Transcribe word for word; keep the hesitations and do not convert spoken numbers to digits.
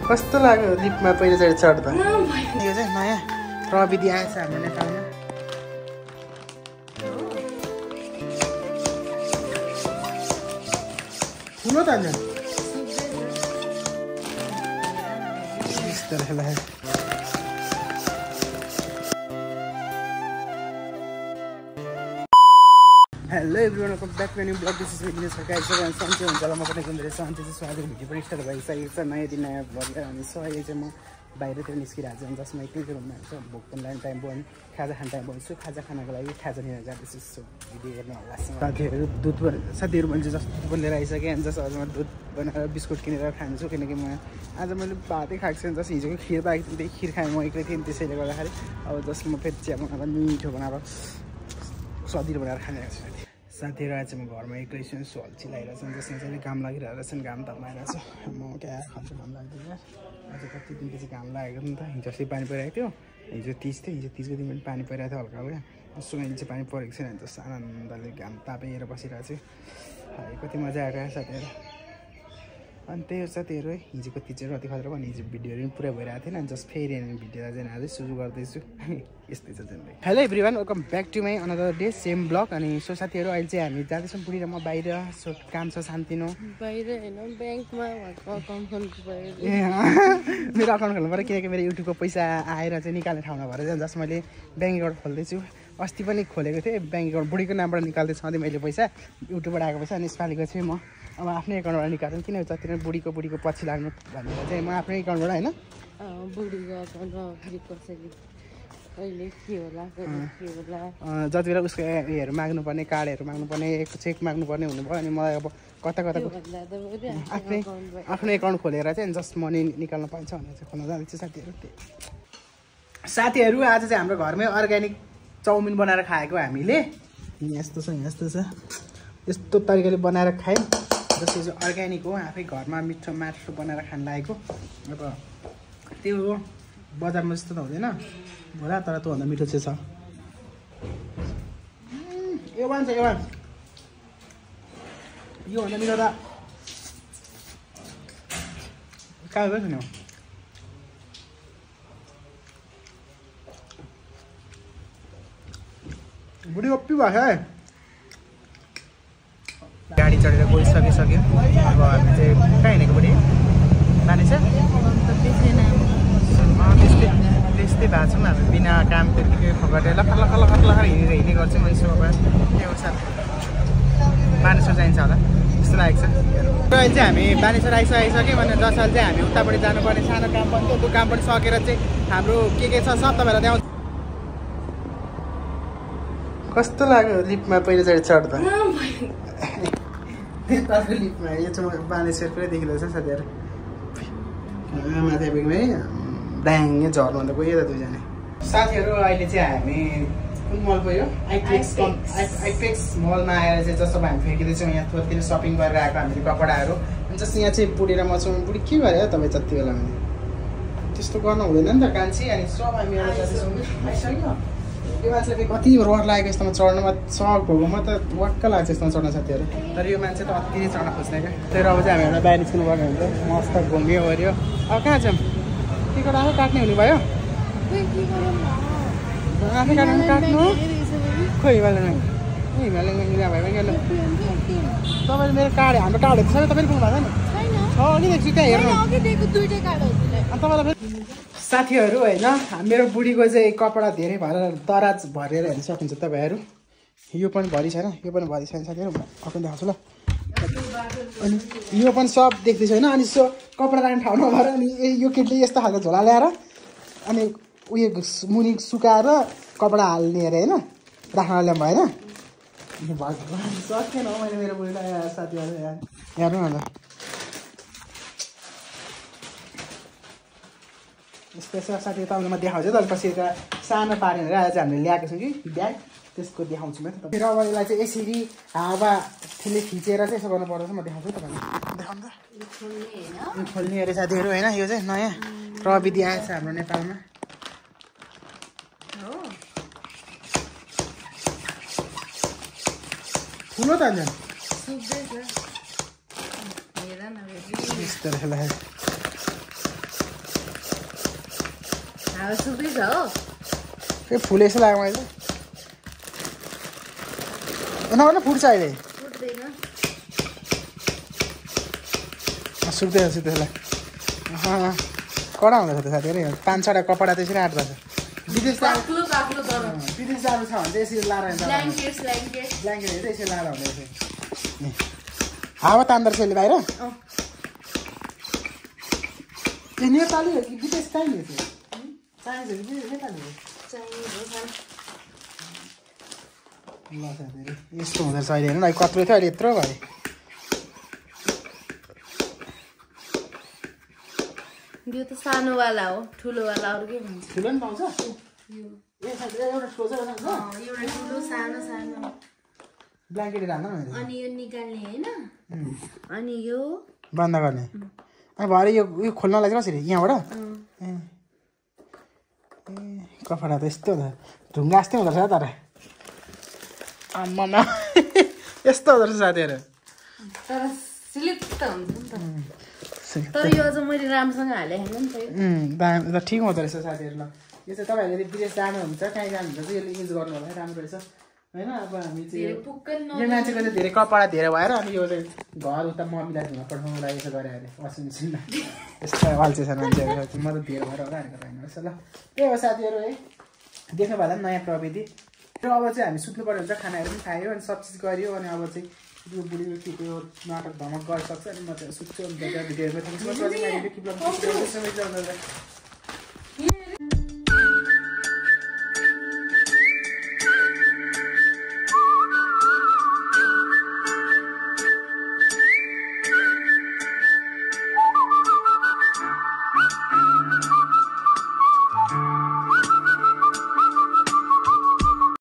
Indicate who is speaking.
Speaker 1: कस्तो लाग्यो लिफ्टमा पहिलोचोटि चढ्दा? यो चाहिँ नयाँ प्रविधि आएछ हाम्रो नेपालमा। ठुलो त अन्त hello everyone, welcome back to new blog. This is Vighnesh Sarkar. सन्चै हुन्छ होला, म पनि एकदम धेरै सन्चै छु। आज भिडियो पनि स्टार्ट भइसकेको छ, नयाँ दिन नयाँ ब्लग लिएर। अनि सो अहिले चाहिँ म बाहिरतिर निस्किरहेको छु, जसमा एक्लै रुममा छु। भोक पनि लाग्ने टाइम भयो, खाजा खाने टाइम भइसक्यो। खाजा खानको लागि खाजा लिएर जाँदैछु। सो भिडियो हेर्नु होला। साथीहरू दुध साथीहरू भने चाहिँ जस्तो पनि लिएर आइसकेँ। अनि जस आज म दुध बनाएर बिस्कुट किनेर खान्छु, किनकि म आज मैले भातै खाएको छु। जस हिजोको खिर बाँकी थियो, त्यही खिर खाएँ म एक्लै थिएँ। त्यसैले गर्दाखेरि अब जसको म फेरि चिया बनाएर मिठो बनाएर सजिलो बनाएर खाइरहेको छु। साथीहरू आज म घरमा एक्लै छु, सो अल्छी लागिरहेको छ। जसमा चाहिँ घाम लागिरहेको छ, घाम ताप्न आइरहेको छ। म क्या खान्छु, घाम लाग्दैन। आज कति दिनपछि घाम लागेको नि त। हिजो अस्ति पानी परिरहेको थियो, हिजो तिज थियो, हिजो तिजको दिन पनि पानी परिरहेको थियो हल्का हल्का। यसो अहिले चाहिँ पानी परेको छैन, जस्तो आनन्दले घाम तापेर बसिरहेको छु। कति मजा आएको साथीहरू। अनि त्यही हो साथीहरू, हिजोको तिज चाहिँ कति खतरा भने हिजो भिडियोहरू पनि पुरा भइरहेको थिएन। अनि जस्ट फेरि भिडियो चाहिँ आज सुरु गर्दैछु। यस्तै छ झन्डै। Hello everyone, welcome back to my another day same blog. अनि सो साथीहरू अहिले चाहिँ हामी जाँदैछौँ बुढी र म बाहिर। सो काम छ सान्तिनो
Speaker 2: बाहिर होइन, ब्याङ्कमा अकाउन्ट खोल्नु पऱ्यो।
Speaker 1: ए मेरो अकाउन्ट खोल्नु पऱ्यो, किनकि मेरो युट्युबको पैसा आएर चाहिँ निकाल्ने ठाउँमा भएर चाहिँ जस्ट मैले ब्याङ्क एकाउन्ट खोल्दैछु। अस्ति पनि खोलेको थिएँ ब्याङ्क एकाउन्ट, बुढीको नामबाट निकाल्दै सधैँ मैले पैसा, युट्युबबाट आएको पैसा। अनि यसपालिको चाहिँ म अब आफ्नै एकाउन्टबाट निकाल्छु, किन जति नै बुढीको बुढीको पछि लाग्नु भनेर चाहिँ म आफ्नै एकाउन्टबाट होइन
Speaker 2: बुढीको अकाउन्टमा फेरि कसरी कहिले के होला कहिले के होला
Speaker 1: जति बेला उसको उयोहरू माग्नुपर्ने, कार्डहरू माग्नुपर्ने, चेक माग्नुपर्ने हुनुभयो। अनि मलाई अब कता कता आफ्नै आफ्नै एकाउन्ट खोलेर चाहिँ जस्ट मनी निकाल्न पाइन्छ भनेर चाहिँ खोल्न जाँदैछ साथीहरू। साथीहरू आज चाहिँ हाम्रो घरमै अर्ग्यानिक चाउमिन बनाएर खाएको हामीले। यस्तो छ यस्तो छ यस्तो तरिकाले बनाएर खाएँ। जस्तो चाहिँ अर्ग्यानिक हो, आफै घरमा मिठो माटो बनाएर खान लागेको। अब त्यो हो, बजारमा जस्तो त हुँदैन होला, तर त्योभन्दा मिठो चाहिँ छ। यो वान छ यो वान योभन्दा मिठो त कहाँ गयो नि। बुढी गप्पी भएको है। गाडी चढेर गइसकिसक्यो। अब हामी चाहिँ कहाँ हिँडेको बुढी लाने छ त्यस्तै त्यस्तै भएको छौँ हामी, बिना काम त्यतिकै फगटेर लख लख लख लख हिँडेर हिँड्ने गर्छौँ। यसो अब के हो साथ बानेश्वर चाहिन्छ होला जस्तो लागेको छ। र अहिले चाहिँ हामी बानेश्वर आइसकिसक्यो भने जसरी चाहिँ हामी उतापट्टि जानुपर्ने सानो काम पनि थियो, त्यो काम पनि सकेर चाहिँ हाम्रो के के छ सब तपाईँलाई देखाउँछ। कस्तो लाग्यो लिफ्टमा पहिलोचोटि चढ्दा? लिफ्टमा यो चाहिँ बानेश्वर पुरै देखिँदो छ साथीहरू। माथि है ड्याङ झर्नु अन्त गयो त दुईजना साथीहरू। अहिले चाहिँ हामी कुन मल गयो? आइपेक्स आइपेक्स मलमा आएर चाहिँ जस्तो हामी फर्किँदैछौँ। यहाँ थोरतिर सपिङ गरेर आएको हामीले कपडाहरू। अनि जस्तो यहाँ चाहिँ बुढी र म छौँ। बुढी के गर्यो तपाईँ जति बेला भने त्यस्तो गर्नु हुँदैन नि त कान्छी। अनि सब हामी एउटा जाँदैछौँ। आइसक्यो यो मान्छेले कति रड लागेको यस्तोमा चढ्नुमा, सक भएको म त वाक्क लाग्छ यस्तोमा चढ्न साथीहरू। तर यो मान्छे त अति नै चढ्न खोज्ने क्या। तर अब चाहिँ हामी एउटा बाहिर निस्किनु पर्ने हुन्छ। मस्त घुम्यो ओऱ्यो। अब कहाँ छौँ? टिकट आफै काट्ने हुने भयो? आफै काट्नु काट्नु खोइ हिमालयमा हिमालयमा मिला भयो भने तपाईँले मेरो कार्ड हाम्रो कार्डहरू सबै तपाईँले पुग्नु भएको छ नि? छ कि देख्छु त्यहाँ हेर्नु तपाईँलाई। साथीहरू होइन, मेरो बुढीको चाहिँ कपडा धेरै भएर दराज भरेर हेर्न सक्नुहुन्छ तपाईँहरू। यो पनि भरि छैन, यो पनि भरि छैन साथीहरू। आफ्नो देखाउँछु ल। अनि यो पनि सब देख्दैछु होइन। अनि सो कपडा राख्ने ठाउँ नभएर अनि यो केटीले यस्तो खालको झोला ल्याएर अनि उयो मुनि सुकाएर कपडा हाल्ने अरे होइन, राख्न ल्याउँ भएन। सकेन हौ मैले मेरो बुढीलाई साथीहरू हेर्नु न त। यस्तो यस्तो साथी तपाईँले म देखाउँछु तर पछि एउटा सानो पारेर आज हामीले ल्याएको छौँ कि ब्याग, त्यसको देखाउँछु म त। फेरि अब यसलाई चाहिँ यसरी हावाले खिचेर चाहिँ यसो गर्नुपर्छ। म देखाउँछु तपाईँलाई। देखाउनु त यो खोल्ने अरे साथीहरू होइन। यो चाहिँ नयाँ प्रविधि आएछ हाम्रो नेपालमा। ठुलो त अन्त यस्तो
Speaker 2: हावा सुक्दैछ हो
Speaker 1: ए फुल यसो लाग्यो मैले नभन फुट्छ अहिले
Speaker 2: सुक्दैन
Speaker 1: सुक्दैछ सुक्दैछ कडा हुँदैछ त साथीहरू पाँच छवटा कपडा त्यसरी आँट्दछ विदेश
Speaker 2: बाक्लो बाक्लो तर
Speaker 1: विदेश जानु छ भने चाहिँ यसरी लाएर
Speaker 2: ब्ल्याङ्केट ब्ल्याङ्केट
Speaker 1: ब्ल्याङ्केट चाहिँ यसरी लाएर हुँदैछ हावा तान्दो रहेछ यसले बाहिर ए नेपाली हो कि विदेश चाहिने थियो चाहिन्छ कि नेपाली हो ल साथीहरू यस्तो हुँदो रहेछ अहिले हेर्नु न कत्रो थियो अहिले यत्रो भयो
Speaker 2: यो त सानोवाला हो ठुलोवाला अर्कै भन्छ
Speaker 1: ठुलो पनि पाउँछ
Speaker 2: यो
Speaker 1: ए साथी एउटा ठुलो छ एउटा
Speaker 2: एउटा ठुलो सानो सानो
Speaker 1: ब्ल्याङ्केट हाल्न भनेर
Speaker 2: अनि यो निकाल्ने होइन अनि यो
Speaker 1: बन्द गर्ने अनि भरे यो उयो खोल्नलाई चाहिँ कसरी यहाँबाट ए ए कपडा त यस्तो हुन्छ ढुङ्गा जस्तै हुँदो रहेछ तर आम्मामा यस्तो हुँदो रहेछ साथीहरू
Speaker 2: तर स्लिप त हुन्छ नि त तर यो चाहिँ मैले राम्रोसँग हालेँ होइन नि त
Speaker 1: दाम ठिक हुँदो रहेछ साथीहरू ल यो चाहिँ तपाईँहरूले विदेश जानुहुन्छ कहीँ जानुहुन्छ चाहिँ यसले युज गर्नु होला राम्रो रहेछ होइन अब हामी चाहिँ यो मान्छेको चाहिँ धेरै कपडा धेरै भएर अनि यो चाहिँ घर उता मम्मीलाई धुन पठाउनु लागि यसो गरे अरे वासिङ मेसिनमा यस्तो अल्छे छ मान्छेहरू म त धेरै भएर होला भनेर होइन रहेछ ल त्यही हो साथीहरू है देख्नु भएन नयाँ प्रविधि र अब चाहिँ हामी सुत्नु पर्ने हुन्छ खानाहरू पनि खायो अनि सब चिज गऱ्यो अनि अब चाहिँ यो बुढीको के त्यो नाटक धमक गर्न सक्छ अनि म चाहिँ सुत्छु अनि भिडियोमा thank you so much watching my video keep loving